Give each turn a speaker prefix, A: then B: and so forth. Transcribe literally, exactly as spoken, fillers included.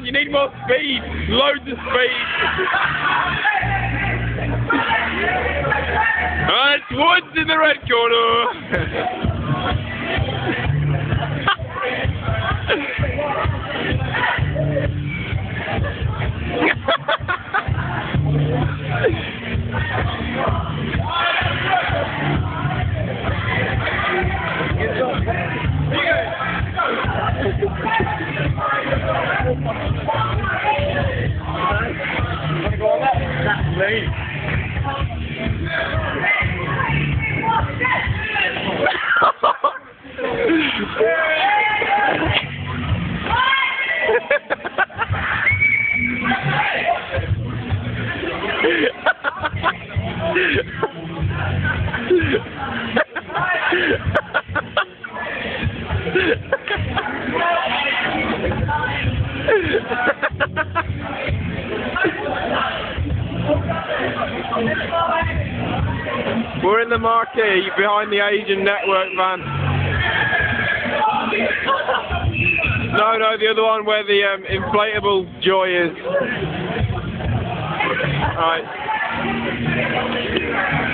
A: on, you need more speed. Loads of speed. Alright, it's Woods in the red corner.
B: That's me.
A: We're in the marquee behind the Asian network van. No, no, the other one where the um, inflatable joy is. Right.